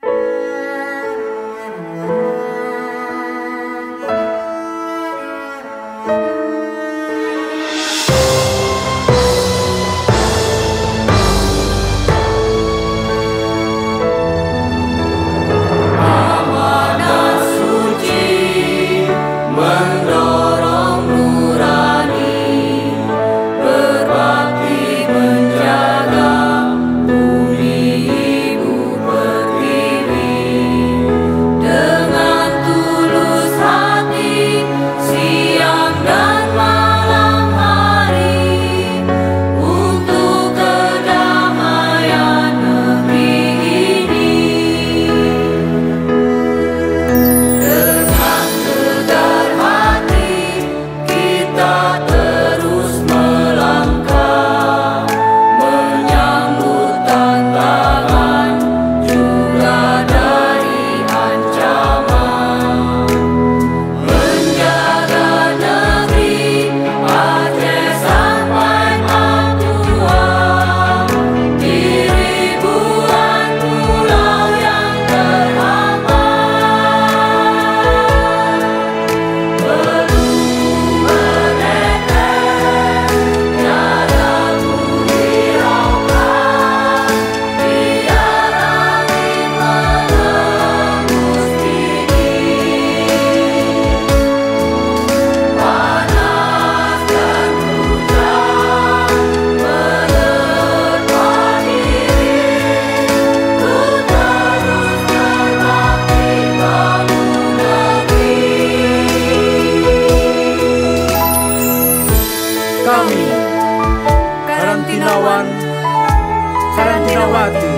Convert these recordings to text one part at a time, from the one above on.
Kami, Karantinawan, Karantinawati,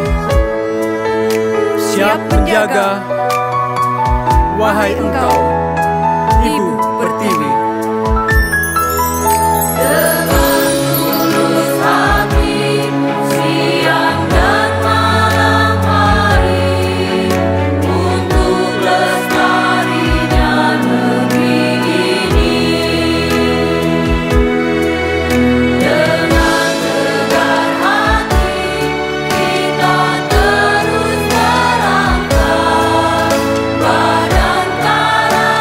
siap menjaga, wahai engkau, Ibu Pertiwi. Badan Kara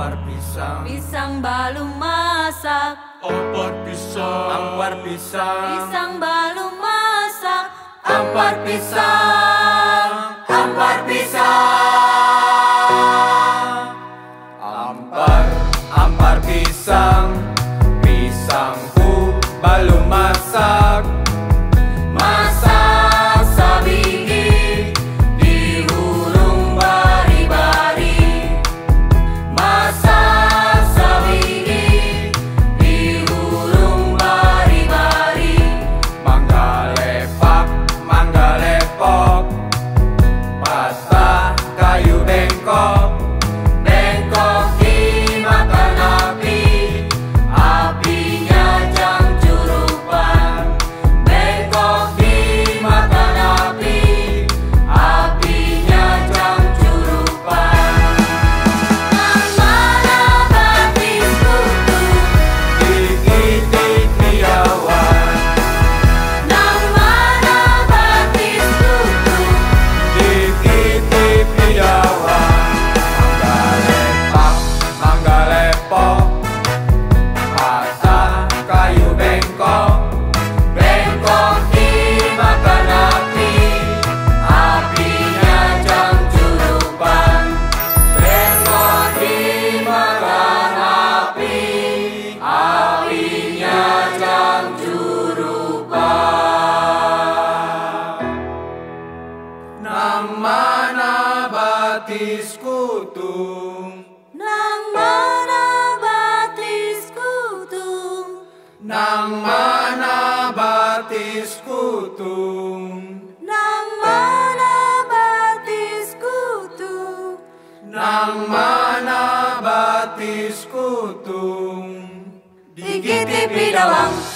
ampar pisang, pisang balu masak. ampar pisang, ampar pisang, Pisang balu masak. ampar pisang, ampar pisang, ampar pisang, pisangku balu masak. Masak sabigi di hurung bari-bari. Masak sabigi di hurung bari-bari. Mangga lepak, mangga lepok, patah kayu bengkok. Bengkok dimakan api, apinya jang curupan. Bengkok dimakan api, apinya jang curupan. Nang mana batis kutu, Dikitik piawan, nang mana batis kutu. dikitik piawan. Mangga lepok, patah kayu bengkok. Bengkok dimakan api, apinya jang curupan. Bengkok dimakan api, apinya jang curupan. Nang mana batis kutung, Nang mana batis kutu, nang mana batis kutung, nang mana batis kutu. nang mana batis kutung. Dikiti pidawang.